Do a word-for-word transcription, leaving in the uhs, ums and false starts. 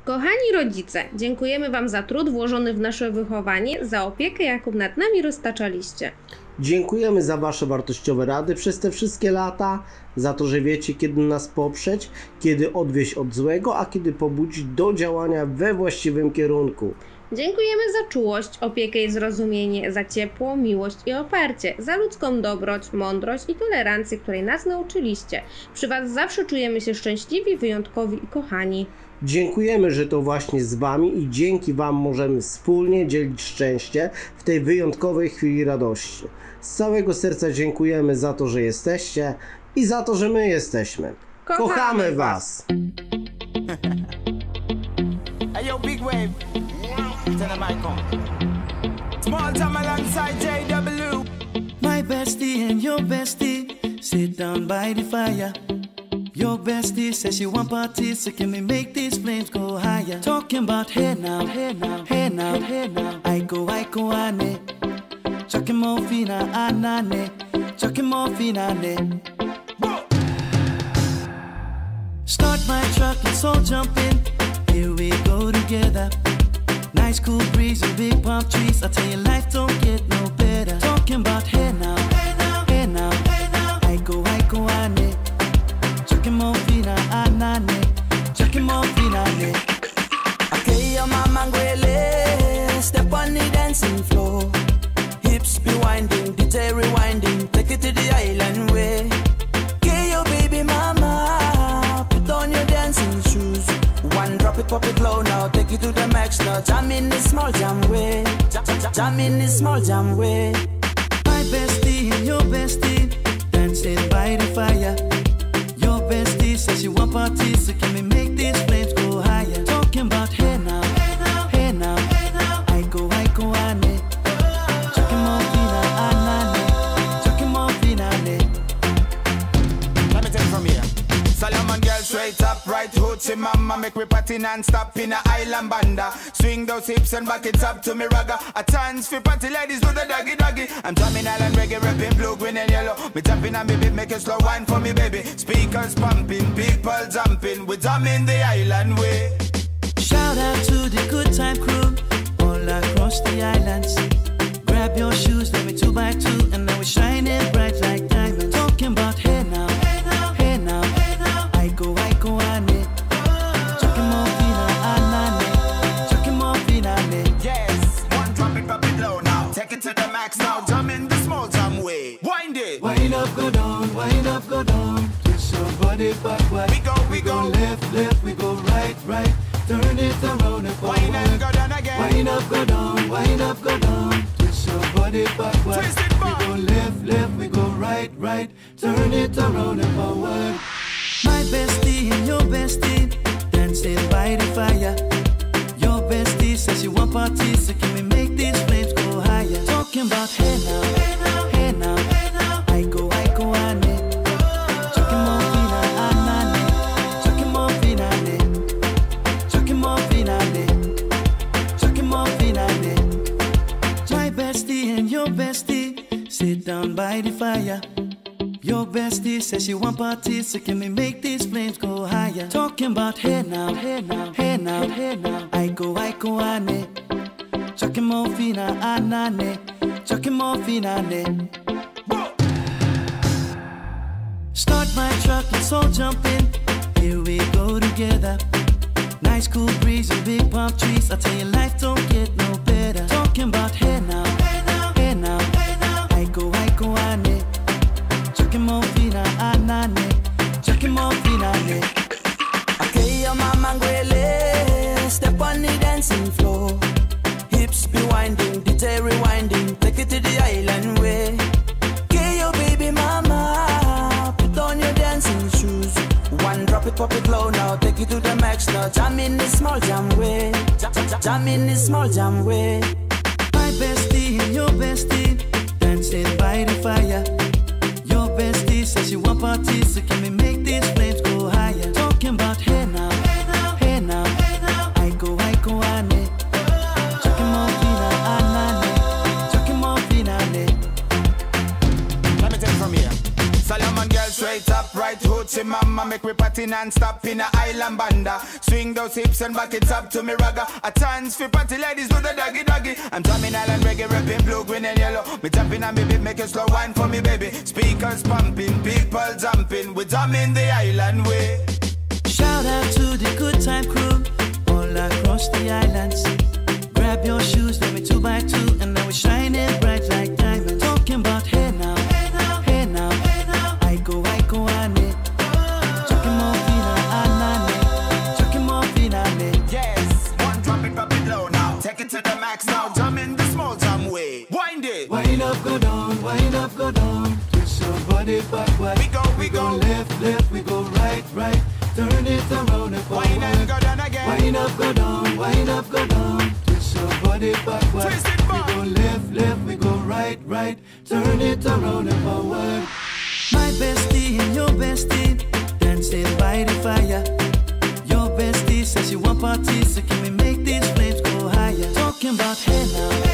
Kochani rodzice, dziękujemy Wam za trud włożony w nasze wychowanie, za opiekę, jaką nad nami roztaczaliście. Dziękujemy za Wasze wartościowe rady przez te wszystkie lata, za to, że wiecie, kiedy nas poprzeć, kiedy odwieść od złego, a kiedy pobudzić do działania we właściwym kierunku. Dziękujemy za czułość, opiekę i zrozumienie, za ciepło, miłość i oparcie, za ludzką dobroć, mądrość i tolerancję, której nas nauczyliście. Przy Was zawsze czujemy się szczęśliwi, wyjątkowi i kochani. Dziękujemy, że to właśnie z Wami i dzięki Wam możemy wspólnie dzielić szczęście w tej wyjątkowej chwili radości. Z całego serca dziękujemy za to, że jesteście i za to, że my jesteśmy. Kochamy, Kochamy Was! Hey yo, big wave. Tell them I come. Small time alongside J W. My bestie and your bestie sit down by the fire. Your bestie says she want parties, so can we make these flames go higher? Talking about hey now, hey now, hey now, hey now. I go, I go, ane. Chucking more fina, anane. Chucking more fina, ane. Start my truck, let's all jump in. Here we go together. Nice cool breeze and big palm trees. I tell you, life don't get no better. Talking about hey now, hey now, hey now, hey now. I go, I go, ane. Chucking more fina, anane. Chucking more fina, ane. Okay, your mama ngwele. Step on the dancing floor. Hips be winding, D J rewinding. Take it to the island way. Okay, your baby mama. Put on your dancing shoes. One drop it, pop it low now. Take it to the max now. Jam in this small jam way. Jam, jam, jam in this small jam way. My bestie and your bestie dancing by the fire. Your bestie says she want parties, so can we make these flames go higher? Talking about hey now, hey now, hey now, hey now. I go, I go, ane. Chucking more fina, anane. Chucking more fina, ane. Let me take it from here. Solomon girl straight up, right hoochie mama. Make me party non-stop in a island banda. Swing those hips and back it up to me ragga. A chance for party ladies do the doggy doggy. I'm drumming island reggae, rapping blue, green and yellow. Me tapping on me beat, make a slow wine for me baby. Speakers pumping, people jumping. We drumming the island way. Shout out to the good time crew all across the islands. Grab your shoes, let me two by two, and now we're shining bright like diamonds. Talking about hey now, hey now, hey now, hey now. I go, I go, ane. Chucking more fina, anane. Chucking more fina, ane. Yes, one drop it, drop it low now. Take it to the max now. Jump in the small jam way. Wind it. Wind up, go down, wind up, go down. Twist your body backward. We go, we go. left, left, we go right, right. Turn it around and forward. Wind and go down again. Wind up, go down, wind up, go down. Twist your body backward. Twist it back. We go left, left, we go right, right. Turn it around and forward. My bestie and your bestie dancing by the fire. Your bestie says she want parties, so can we make these flames go higher? Talking about hey now, hey now, hey now, hey now. I go, I go, ane. Chucking more fina, anane. Chucking more fina, ane. Chucking more fina, ane. Chucking more fina, ane. My bestie and your bestie sit down by the fire. Your bestie says she want parties, so can we make these flames go higher? Talking about hey now, hey now, hey now, hey now. I go, I go, ane. Chucking more fina, anane. Chucking more fina, ane. Start my truck, let's all jump in. Here we go together. Nice cool breeze and big palm trees. I tell you, life don't get no better. Talking about hey now, hey now, hey now, hey now. I go, I go, ane. Chucking more fina, anane. Chucking more fina, ane. Okay, your mama ngwele. Step on the dancing floor. Hips be winding, D J rewinding. Take it to the island way. Okay, your baby mama. Put on your dancing shoes. One drop it, pop it low now. Take it to the max now. Jam in this small jam way. Jam, jam, jam in this small jam way. My bestie and your bestie dancing by the fire. Your bestie says she want parties, so can we make these flames go higher? Talking about hey now, hey now, hey now, hey now. I go, I go, ane. Chucking more fina, anane. Chucking more fina, ane. Let me take it from here. Solomon girl straight up, right hoochie mama. Make me party party non-stop in a island banda. Swing those hips and back it up to me ragga. A chance for party ladies do the doggy doggy. I'm drumming island reggae, rapping blue, green and yellow. Me tapping and baby, make a slow wine for me baby. Speakers pumping, people jumping. We drumming the island way. Shout out to the good time crew all across the island sea. Grab your shoes, let me two by two, and now we're shining bright like diamonds. Talking about hey now, hey now, hey now, hey now. I go, I go, ane. Talking more fina, anane. Talking more fina, ane. Yes, one drop it, drop it low now. Take it to the max now. Jump in the small jam way. Wind it. Wind up, go down, wind up, go down. Twist your body backward. We go, we go. Left, left, we go right, right. Turn it around and forward. Wind up, go down again. Wind up, go down, wind up, go down. Twist your body backward. Twist it back. We go left, left, we go right, right. Turn it around and forward. My bestie and your bestie dancing by the fire. Your bestie says you want parties, so can we make these flames go higher? Talking about hey now.